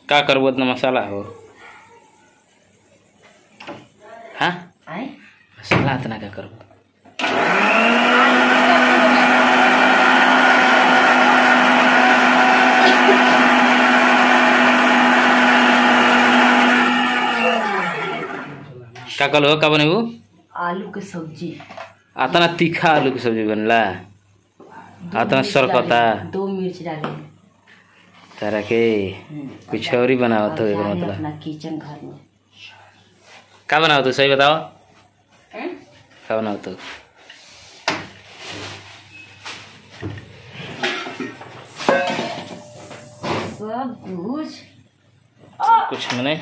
का करबो इतना मसाला हो? हाँ मसाला इतना क्या करबो? का कल हो का बनेबू? आलू के सब्जी। अतना तीखा आलू की सब्जी बनला? अतना सरकता? 2 मिर्च डाले तारा के कुछ और ही बनाओ तो एक मतलब अपना किचन घर में का बनाओ तो सही बताओ का बनाओ तो? सब कुछ मैंने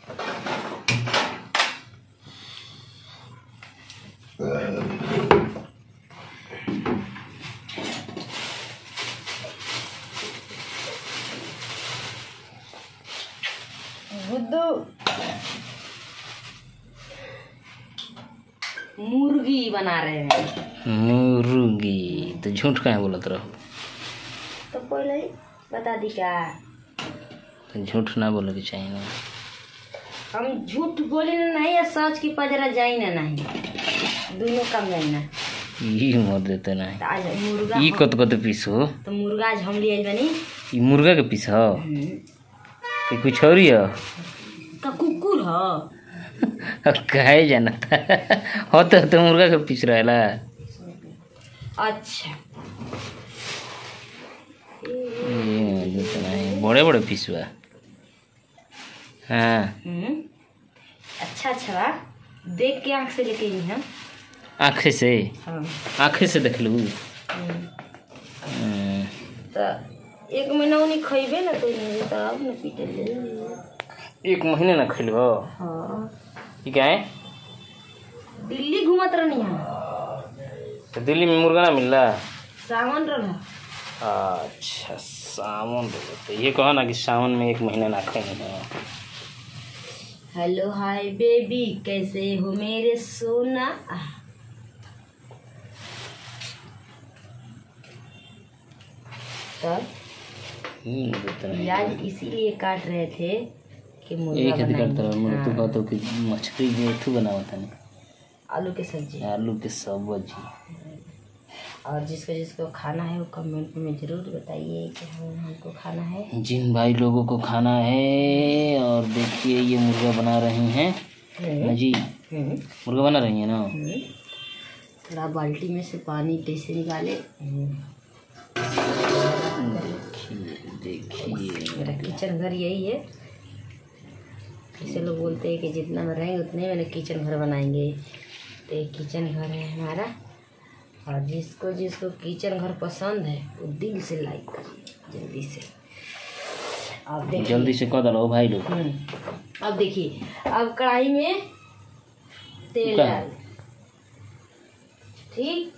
गुड्डू मुर्गी बना रहे हैं। मुर्गी तो झूठ कहाँ बोलत रहो? तो पहले बता दी क्या? तो झूठ ना बोले के चाहिए ना। हम झूठ बोले ना नहीं या सच की पजरा जाई ना नहीं, दोनों काम जाई ना। ई मर देते नहीं। तो आज मुर्गा ई कत कत पीस हो? तो मुर्गा आज हम लिए बनी। ई मुर्गा के पीस हो कि कुछ और ही हो? का कुकुर हो? कहे जाना था हो तो मुर्गा के पीस रहेला। अच्छा बड़े बड़े पीस हुआ। हाँ अच्छा बा देख के आँख से लेके आई हम। आँखें से? हाँ आँखें से देख लू। तो 1 महीना उन्हीं खइबे ना तो नहीं तब न पीटे ले। 1 महीने ना खिलो? हाँ ठीक है। दिल्ली घूमत रहनी है तो दिल्ली में मुर्गा ना मिल रहा? सावन रहा। अच्छा सावन तो ये कहो ना कि सावन में 1 महीना ना खाएंगे। हेलो हाय बेबी कैसे हो मेरे सोना। तब प्याज इसीलिए काट रहे थे कि मुर्गा बनाएंगे। तू कहतो कि मछली में बनावा था नहीं? आलू की सब्जी। आलू की सब्जी। और जिसको जिसको खाना है वो कमेंट में ज़रूर बताइए कि हमको खाना है। जिन भाई लोगों को खाना है। और देखिए ये मुर्गा बना रही हैं ना जी। मुर्गा बना रही है ना। थोड़ा बाल्टी में से पानी कैसे निकाले। देखिए मेरा किचन घर यही है। ऐसे लोग बोलते हैं कि जितना में रहेंगे उतने मैंने किचन घर बनाएंगे। तो ये किचन घर है हमारा। और जिसको जिसको किचन घर पसंद है वो दिल से लाइक करिए जल्दी से। अब देखिए जल्दी से कर दो भाई लोग। अब देखिए अब कढ़ाई में तेल डाल। ठीक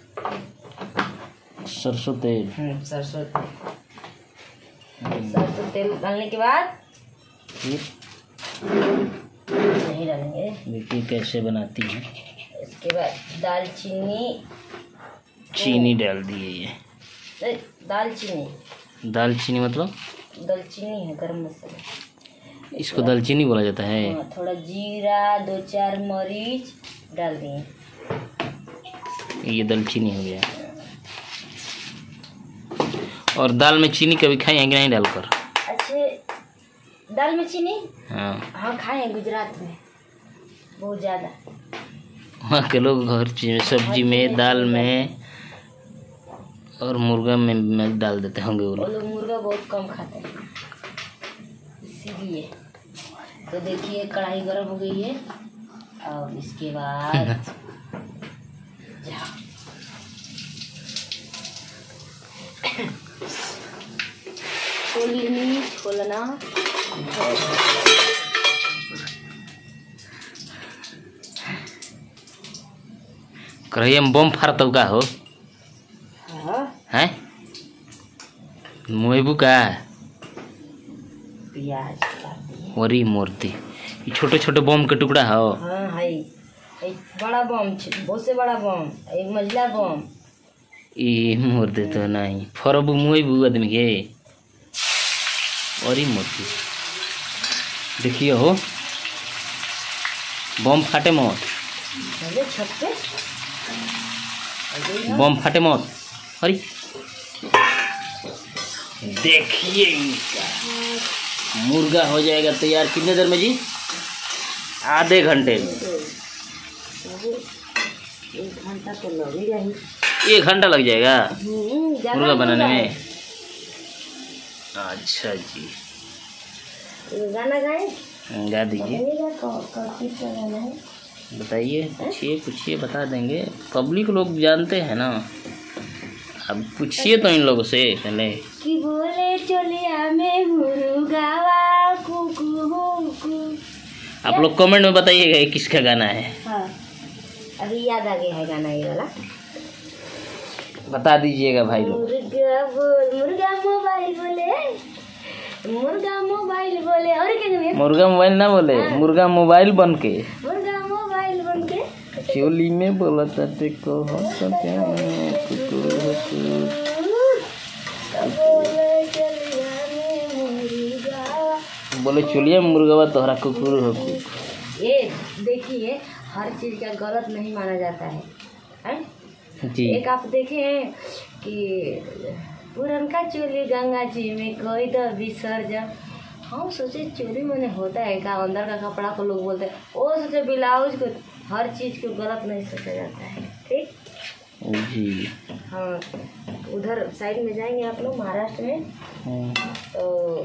सरसों तेल। सरसों तेल डालने के बाद फिर नहीं डालेंगे। देखिए कैसे बनाती हैं। इसके बाद दालचीनी चीनी डाल दिए ये। दालचीनी मतलब? दालचीनी है गरम मसाला। इसको दालचीनी बोला जाता है। थोड़ा जीरा 2-4 मरीच डाल दिए। ये दालचीनी हो गया। और दाल में चीनी कभी खाई है कि नहीं डालकर? अच्छे दाल में चीनी? हाँ खाए हैं गुजरात में बहुत ज़्यादा। वहाँ के लोग हर चीज सब्जी में दाल में और मुर्गा में डाल देते होंगे वो लोग। मुर्गा बहुत कम खाते हैं इसीलिए। तो देखिए कढ़ाई गर्म हो गई है। और इसके बाद छोलना कढ़ाई में बम फाड़ तो का हो है मोइबू का प्याज वरी मूर्ति छोटे छोटे बम के टुकड़ा हो। हाँ है बड़ा बम बहुत से बड़ा बम एक मंजिला बम। ये मूर्ति तो नहीं फरबू मोइबू आदमी के वरी मूर्ति देखिए हो, बम फाटे मौत, चले छत पे बम फाटे मौत। अरे देखिए इसका मुर्गा हो जाएगा तैयार कितने देर में जी? आधे घंटे में। 1 घंटा तो लगेगा ही। 1 घंटा लग जाएगा ज़्यादा मुर्गा बनाने नहीं में? अच्छा जी, गाना गाए, गा दीजिए, किसका गाना है? बताइए, पूछिए पूछिए, बता देंगे। पब्लिक लोग जानते हैं ना, अब पूछिए तो इन लोगों से पहले। कि बोले चलिया में मुर्गावा कुकू। आप लोग कमेंट में बताइएगा ये किसका गाना है। हाँ, अभी याद आ गया है गाना ये वाला। बता दीजिएगा भाई लोग। मुर्गा मोबाइल बोले, मुर्गा मोबाइल बोले, और क्या गाना है? मुर्गा मोबाइल ना बोले, मुर्गा मोबाइल बन के, मुर्गा मोबाइल बन के चोली में बोला था देखो बोले चोलिया में मुर्गा तोहरा कुकुर हो। ये देखिए, हर चीज़ का गलत नहीं माना जाता है, हैं? जी, एक आप देखे हैं कि पुरनका चोली गंगा जी में कोई तो विसर्जन। हम सोचे चोली मैंने होता है का, अंदर का कपड़ा को लोग बोलते हैं, वो सोचे ब्लाउज को। हर चीज़ को गलत नहीं सोचा जाता है, ठीक जी। हाँ, उधर साइड में जाएंगे आप लोग महाराष्ट्र में, तो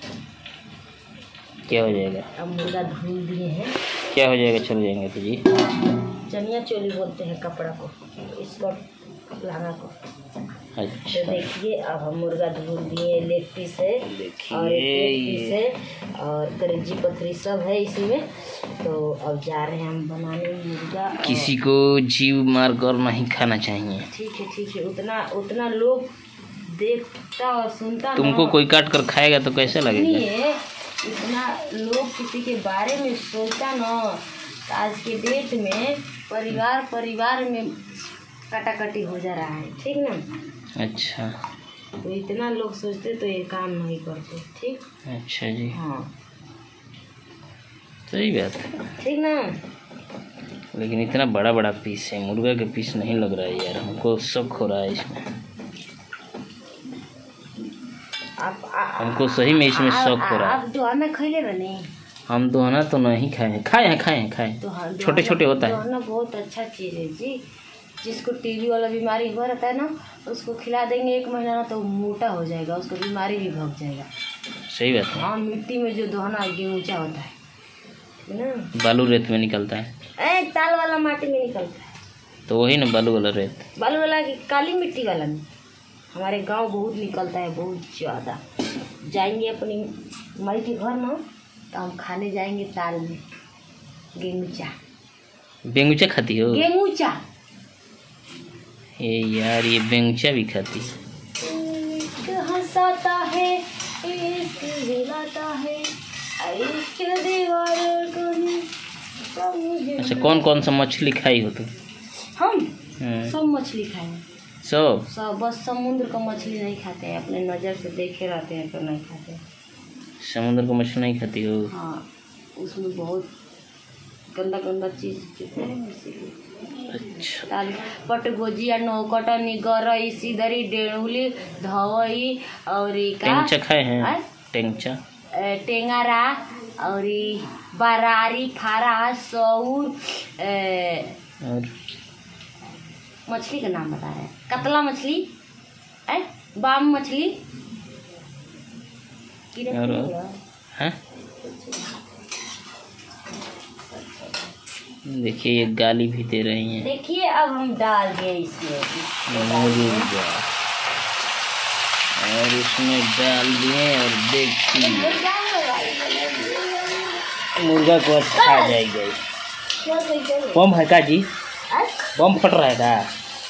क्या हो जाएगा? अब मुर्गा धुल दिए हैं। क्या हो जाएगा? चल जाएंगे तो जी। चनिया चोली बोलते हैं कपड़ा को, इसको लहंगा को। तो अच्छा, देखिए अब हम मुर्गा धुल दिए, लेग पीस है और एक पीस है और करेजी पथरी सब है इसी में। तो अब जा रहे हैं हम बनाने मुर्गा। किसी को जीव मार कर नहीं खाना चाहिए। ठीक है ठीक है, उतना लोग देखता और सुनता तुमको ना, कोई काट कर खाएगा तो कैसे लगेगा? नहीं है, इतना लोग किसी के बारे में सोचता ना। आज के डेट में परिवार में कटाकटी हो जा रहा है, ठीक ना? अच्छा, तो इतना लोग सोचते तो ये काम नहीं करते, ठीक? अच्छा जी, हाँ, सही बात है। ठीक ना? लेकिन इतना बड़ा बड़ा पीस है, मुर्गा के पीस नहीं लग रहा है यार, हमको शक हो रहा है इसमें। हमको सही में इसमें शक हो रहा है। आप दोना खैले बने? हम दोना तो नहीं खाए हैं, खाए हैं। तो हाँ, छोटे छोटे होता है। दोना बहुत अच्छा चीज़ है जी। जिसको टीबी वाला बीमारी हुआ रहता है ना, उसको खिला देंगे 1 महीना ना, तो मोटा हो जाएगा, उसको बीमारी भी भाग जाएगा। सही बात है। हाँ, मिट्टी में जो दोहना गेहूँचा होता है ना, बालू रेत में निकलता है। ताल वाला माटी में निकलता है, तो वही ना बालू वाला रेत। बालू वाला की काली मिट्टी वाला में हमारे गांव बहुत निकलता है, बहुत ज़्यादा। जाएंगे अपनी माई के घर ना, तो हम खाने जाएंगे ताल में गेहूँचा। बेंगुचा खाती हो? गेहूँचा ये यार, ये बेंगुचा भी खाती। इश्क हंसाता है, इश्क हिलाता है, इश्क दीवारों को नहीं समझ। अच्छा, कौन कौन सा मछली खाई हो तुम? हम सब मछली खाए हैं, सब। बस समुद्र का मछली नहीं खाते हैं, अपने नज़र से देखे रहते हैं तो नहीं खाते हैं। समुद्र का मछली नहीं खाती हो? हाँ, उसमें बहुत गंदा गंदा चीज़ चुपते हैं, इसीलिए। अच्छा, पटगोजिया, नौकटनी, गरई, सिदरी, डेढ़ुली, धवई और टेंगचा खाए हैं? टेंगचा, टेंगारा और बरारी, फारा, सौर और मछली का नाम बता रहे हैं, कतला मछली, बाम मछली, हैं? देखिए ये गाली भी दे रही हैं। देखिए अब हम डाल दिए इसमें मुर्गा, और इसमें डाल दिए और देखिए मुर्गा को अच्छा आ जाएगा। बम है का जी? बम फट रहा है का?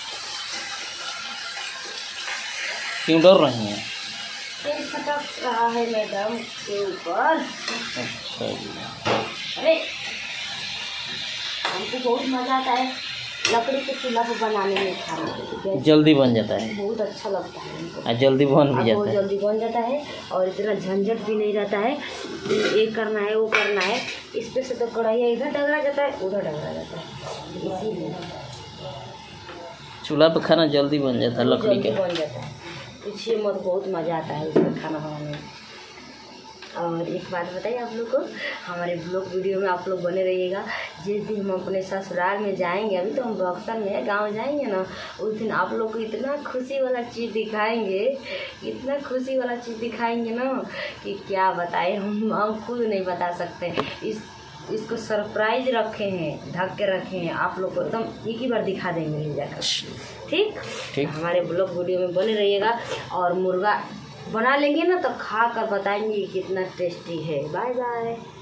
क्यों डर रही हैं? फटक रहा है मैडम के ऊपर। अच्छा जी, अरे हमको बहुत मजा आता है लकड़ी के चूल्हा पर बनाने में खाना जल्दी बन जाता है, बहुत अच्छा लगता है हमको, और जल्दी बन भी जाता बहुत है। जल्दी बन जाता है और इतना झंझट भी नहीं रहता है, ये करना है वो करना है। इस पे से तो कढ़ाई इधर डगरा जाता है उधर डगरा जाता है, इसीलिए चूल्हा पे खाना जल्दी बन जाता है लकड़ी जल्दी का। बन जाता है। पूछिए मत, बहुत मज़ा आता है इसमें खाना बनाने में। और एक बात बताइए आप लोग को, हमारे ब्लॉग वीडियो में आप लोग बने रहिएगा। जिस दिन हम अपने ससुराल में जाएंगे, अभी तो हम बक्सर में गांव जाएंगे ना, उस दिन आप लोग को इतना खुशी वाला चीज़ दिखाएंगे, इतना खुशी वाला चीज़ दिखाएंगे ना कि क्या बताएं, हम खुद नहीं बता सकते। इसको सरप्राइज रखे हैं, ढक के रखे हैं, आप लोग को एकदम एक ही बार दिखा देंगे ले जाकर। ठीक, हमारे ब्लॉग वीडियो में बने रहिएगा। और मुर्गा बना लेंगे ना तो खा कर बताएंगे कितना टेस्टी है। Bye bye.